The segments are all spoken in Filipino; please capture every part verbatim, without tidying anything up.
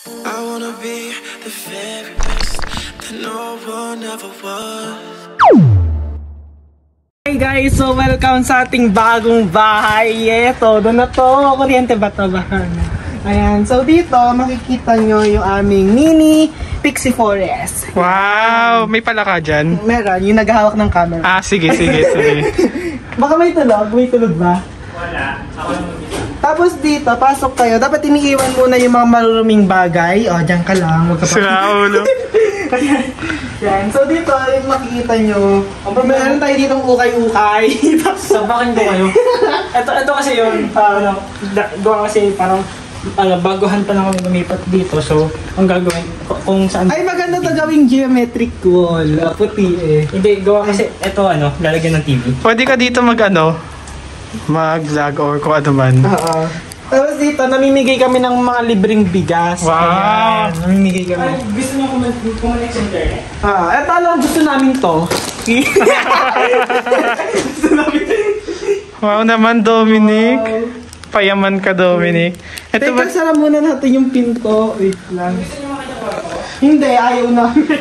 I wanna be the very best that no one ever was. Hey guys, so welcome sa ating bagong bahay. Eto, doon na to. Kuryente ba ito? Ayan, so dito makikita nyo yung aming mini Pixie Forest. Wow! May palaka dyan? Meron, yung naghahawak ng camera. Ah, sige, sige, sige. Baka may tulog? May tulog ba? Wala. Ako lang mag-isa. Tapos dito, pasok kayo. Dapat iniiwan muna yung mga maruruming bagay. O, dyan ka lang. Huwag ka pa. Sira ulo. Yan. So dito, yung makikita nyo, meron tayo ditong ukay-ukay. So, bakit ko kayo? Ito, ito kasi yun, uh, gawa kasi parang uh, baguhan pa lang kami lumipat dito. So, ang gagawin, kung saan... Ay, maganda to gawing geometric wall. Uh, puti eh. Hindi, gawa kasi ito ano, lalagyan ng T V. Pwede ka dito mag ano, mag-vlog or kung ano man. Oo. Tapos dito, namimigay kami ng mga libreng bigas. Wow! Ayan, namimigay kami. Ay, gusto nyo kumanik sa internet? Ah, eto lang, gusto namin to. Gusto namin to. Wow naman, Dominic. Wow. Payaman ka, Dominic. Ito Teka, ba? sara muna natin yung pinto. Wait lang. Hindi, ayaw namin.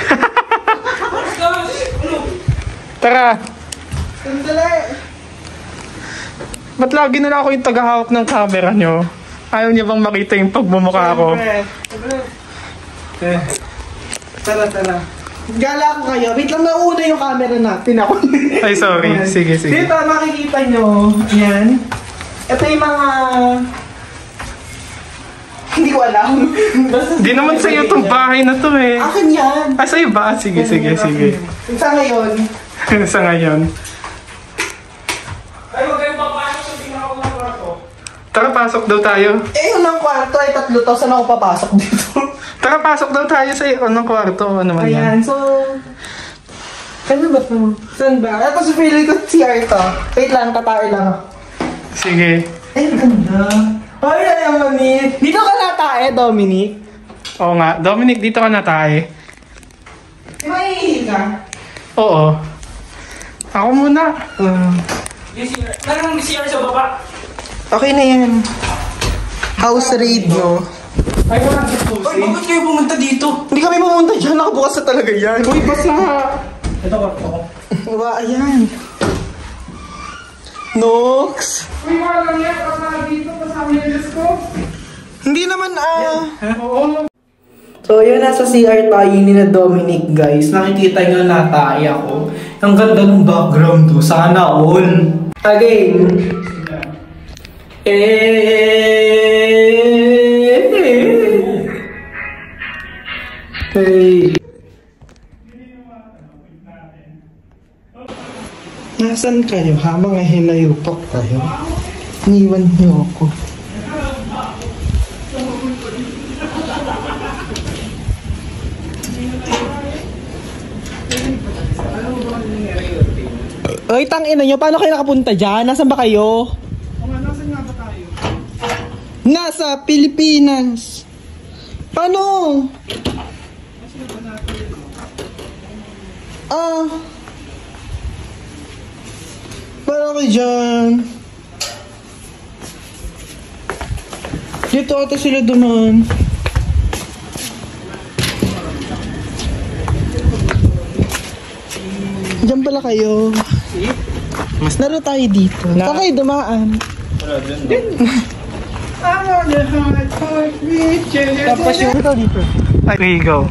Tara! Sandali. Ba't lagi na lang ako yung tagahawak ng camera nyo? Ayaw niya bang makita yung pagmumukha ko? Eh, tara, tara. Gala ko kayo. Wait lang, nauna yung camera natin ako. Ay, sorry. Sige, sige. Dito, makikita nyo. Yan. Ito yung mga... Hindi ko alam. Di naman sa'yo itong bahay na to eh. Akin yan. Ah, sa'yo ba? Sige, sige, sige. Sa ngayon. Sa ngayon. Ay, huwag kayong papasok sa tingnan ko ng kwarto. Tara, pasok daw tayo. Eh, yung ng kwarto ay tatlo to. Saan ako papasok dito? Tara, pasok daw tayo sa unang kwarto. Ano naman yan? Ayan, so... Ano ba ito? Saan ba? Ito si feeling ko C R to. Wait lang, tatae lang ako. Sige. Ay, ganda. Ay, ay, Dominic. Dito ka natae, Dominic. Oo nga. Dominic, dito ka na tayo. Di ba iihil ka? Oo. Ako muna. Uh, Yung C R. Meron ng C R sa baba. okay na yan. House raid, no? Ay, walang gusto. Ay, bakit kayo pumunta dito? Hindi kami pumunta dyan. Nakabukas na talaga yan. Uy, basta. Ito kwarto ko. Wow, ayan. Nox. Uy, wala lang yan. Kasama dito. Kasama yung Diyos ko. Hindi naman, ah. Oo. So, yun, nasa C R tayo ni na Dominic, guys. Nakikita nyo na tayo ako. Ang ganda ng background to. Sana all. Again. Eh. Hey. Nasaan kayo, ha? Mga hinayupak tayo. Iniwan niyo ako. Oy, tangina nyo, paano kayo nakapunta dyan? Nasaan ba kayo? Nasaan nga ba tayo? Nasa Pilipinas. Paano? Ah. Paano kayo dyan? Dito ata sila duman. Diyan pala kayo. Mas laro tayo dito. Saan kayo dumaan? Tapos yung dito dito. Okay, go.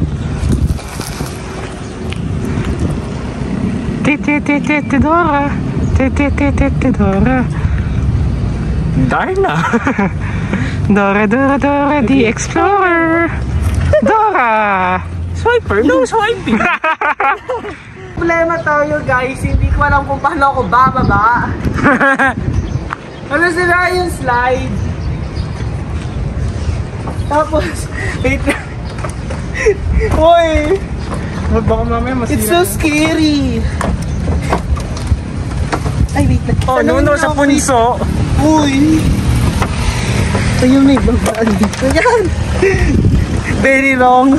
Titi titi Tidora. Titi titi Tidora. Darna. Dora Dora Dora the Explorer. Dora. Swiper, no swiping. Problema tayo, guys. Hindi ko alam kung paano ako bababa. Ano sila yung slide? Tapos, wait lang. Uy! Baka mamaya masira. It's so scary. Ay, wait lang. Oh, no, no, sa punso. Uy! Ayun, may babaan dito. Yan! Very wrong.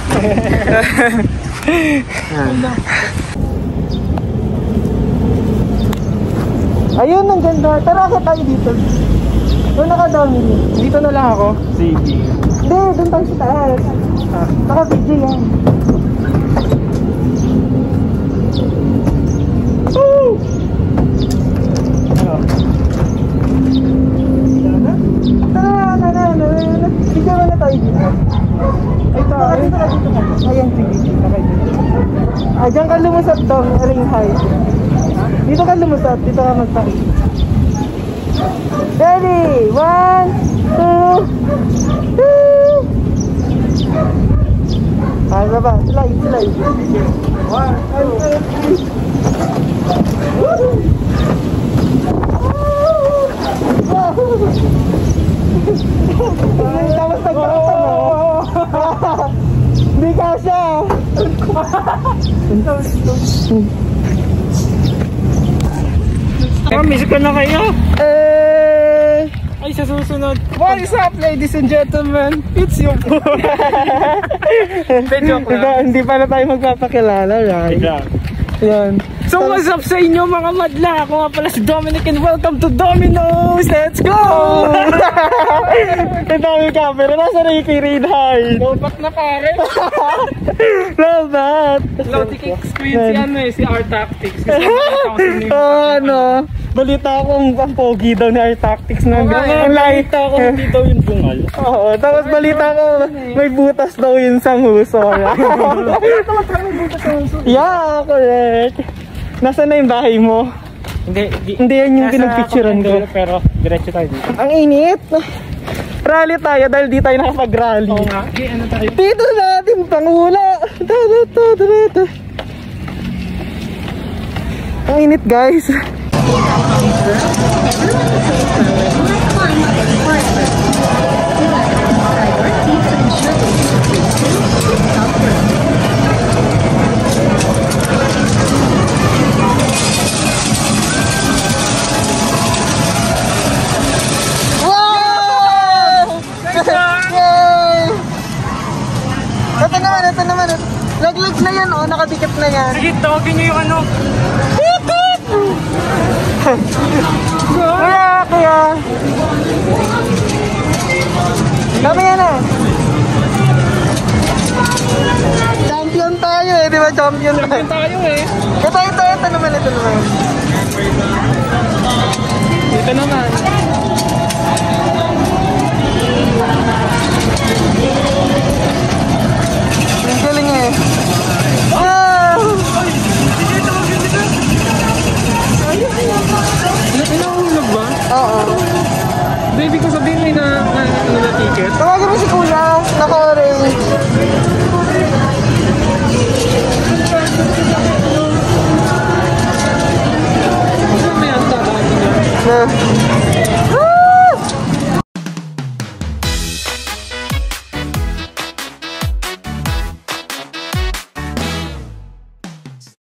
Ayun, ang ganda. Tara ka tayo dito. Doon na ka, Dominic. Dito na lang ako. Hindi, doon tayo sa taas. Ah, naka-video yan. Woo! Ano? Tara, tara, tara, tara. Video na tayo dito. Ito, dito ka, dito ka. Ayan, sige, dito ka dito. Ah, dyan ka lumusot daw, ring high. Dito ka lumusot, dito ka magpakita. Ready? One, two, three. Ay, baba. Slide, slide. One, two, three. Tapos nagkakata mo. Hindi ka siya. Miss ko na kayo. Eh... Ay, sa susunod. What is up, ladies and gentlemen? It's your boy. Joke Hindi, hindi pa na tayo magpapakilala, right? Yeah. Yan. So what's up sa inyo mga madla? Ako nga pala si Dominic and welcome to Domino's! Let's go! Ito ang camera. Nasa na yung Kirin High? Lobat na pare. Lobat! Logic screen si ano eh, si R Tactics. Kasi nakita ko sa name. Oo, ano? Balita akong ang pogi daw ni R-Tactics na Okay, ang light. nakita ko hindi daw yung bungal. Oo, tapos balita ko may butas daw yun sa nguso. Yeah, correct. Nasaan na yung bahay mo? Hindi, di, Hindi yan yung nasa pinagpicturean ko. Commander, pero diretso tayo dito. Ang init. Rally tayo dahil di tayo nakapag-rally. Oo nga, di ano tayo? Dito natin pangula. Dito, dito, dito. Ang init, guys. Ito naman, ito naman. Laglag na yan, oh. Nakadikit na yan. Sige, tawagin nyo yung ano. Kuya, kuya. Kami yan ah. Champion tayo eh, di ba? Champion tayo. Champion tayo eh. Ito, ito, ito naman, ito naman. Ito naman. Ang galing eh. Wow! Pinahulog ba? Oo. Baby ko sabihin may na, na, ano na ticket. Tawagin mo si kuya, naka-orange. May anta ba? Na.